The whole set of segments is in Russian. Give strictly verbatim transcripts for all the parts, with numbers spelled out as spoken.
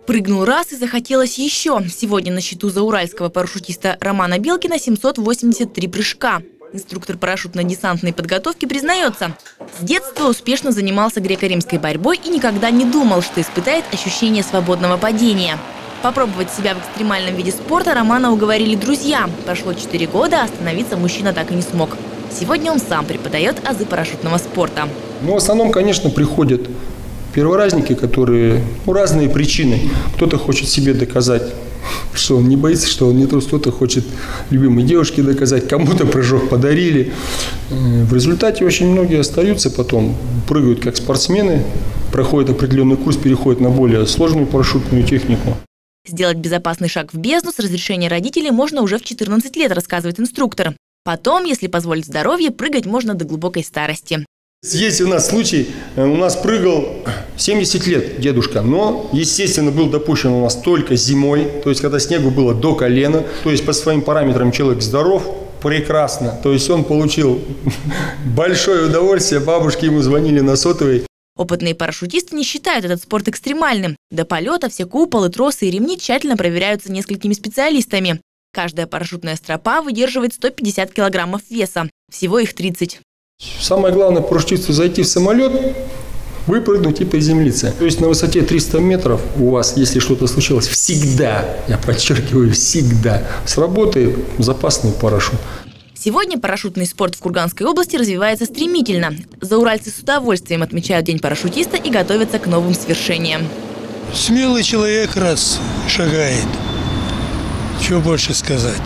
Прыгнул раз и захотелось еще. Сегодня на счету зауральского парашютиста Романа Белкина семьсот восемьдесят три прыжка. Инструктор парашютно-десантной подготовки признается, с детства успешно занимался греко-римской борьбой и никогда не думал, что испытает ощущение свободного падения. Попробовать себя в экстремальном виде спорта Романа уговорили друзья. Прошло четыре года, а остановиться мужчина так и не смог. Сегодня он сам преподает азы парашютного спорта. Ну, в основном, конечно, приходят перворазники, которые, ну, разные причины. Кто-то хочет себе доказать, что он не боится, что он не трус, кто-то хочет любимой девушке доказать, кому-то прыжок подарили. В результате очень многие остаются потом, прыгают как спортсмены, проходят определенный курс, переходят на более сложную парашютную технику. Сделать безопасный шаг в бездну с разрешения родителей можно уже в четырнадцать лет, рассказывает инструктор. Потом, если позволит здоровье, прыгать можно до глубокой старости. Есть у нас случай, у нас прыгал семьдесят лет дедушка, но, естественно, был допущен у нас только зимой, то есть когда снегу было до колена, то есть по своим параметрам человек здоров, прекрасно, то есть он получил большое удовольствие, бабушки ему звонили на сотовый. Опытные парашютисты не считают этот спорт экстремальным. До полета все куполы, тросы и ремни тщательно проверяются несколькими специалистами. Каждая парашютная стропа выдерживает сто пятьдесят килограммов веса, всего их тридцать. Самое главное парашютисту зайти в самолет, выпрыгнуть и приземлиться. То есть на высоте триста метров у вас, если что-то случилось, всегда, я подчеркиваю, всегда сработает запасный парашют. Сегодня парашютный спорт в Курганской области развивается стремительно. Зауральцы с удовольствием отмечают День парашютиста и готовятся к новым свершениям. Смелый человек раз шагает. Что больше сказать?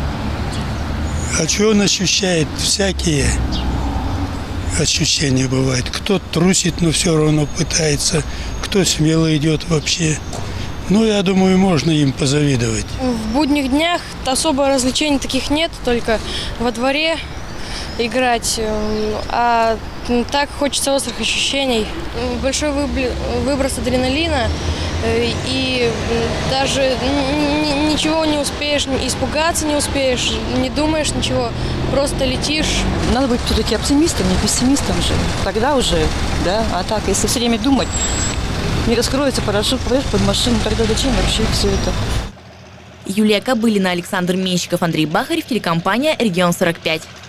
А что он ощущает? Всякие ощущения бывают. Кто трусит, но все равно пытается. Кто смело идет вообще. Ну, я думаю, можно им позавидовать. В будних днях особо развлечений таких нет, только во дворе играть. А так хочется острых ощущений. Большой выброс адреналина. И даже ничего не успеешь, испугаться не успеешь, не думаешь ничего, просто летишь. Надо быть все-таки оптимистом, не пессимистом же. Тогда уже, да, а так, если все время думать, не раскроется парашют, попадешь под машину, тогда зачем вообще все это? Юлия Кобылина, Александр Менщиков, Андрей Бахарев, телекомпания «Регион сорок пять».